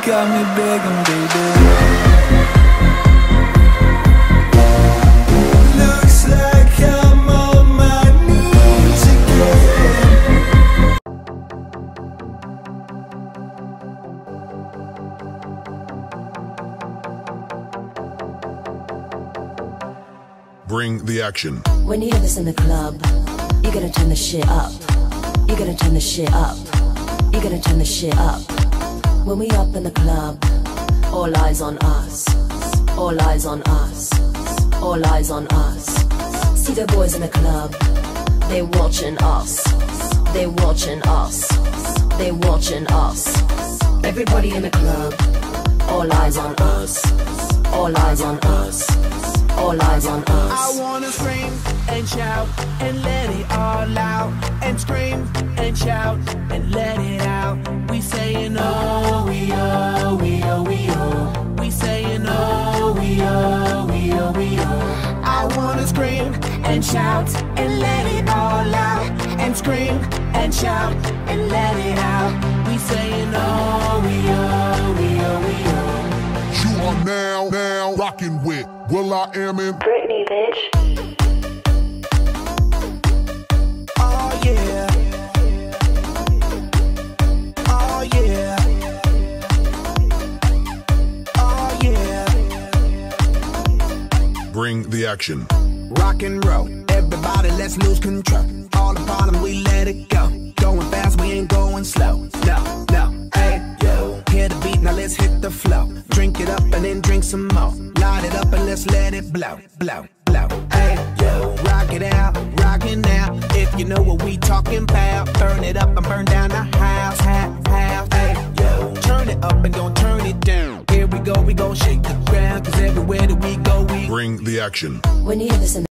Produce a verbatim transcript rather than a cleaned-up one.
got me begging, baby. Looks like I'm on my knees again. Bring the action. When you hear this in the club, you gotta turn the shit up. You gotta turn the shit up. You gotta turn the shit up. When we up in the club, all eyes on us. All eyes on us. All eyes on us. See the boys in the club, they watching us. They watching us. They watching us. Everybody in the club, all eyes on us. All eyes on us. All eyes on us. I wanna scream and shout and let it all out. And scream and shout and let it out. We saying oh, we oh, we oh, we oh. We saying oh, we oh, we oh, we oh. I wanna scream and shout and let it all out. And scream and shout and let it out. We saying oh, we oh, we oh, we oh. You are now, now rocking with Will I Am in Britney, bitch. Oh yeah. Oh yeah. Oh yeah. Bring the action. Rock and roll, everybody let's lose control. All the bottom we let it go. Going fast, we ain't going slow. No, no, hey, yo. Hear the beat, now let's hit the flow. Drink it up and then drink some more. Light it up and let's let it blow, blow, blow. Hey, yo. Rock it out, rock it now. If you know what we talking about, burn it up and burn down the house, house, house. Hey, yo. Turn it up and don't turn it down. Here we go, we gon' shake the ground. Cause everywhere that we go, we Bring the action. When you hear this in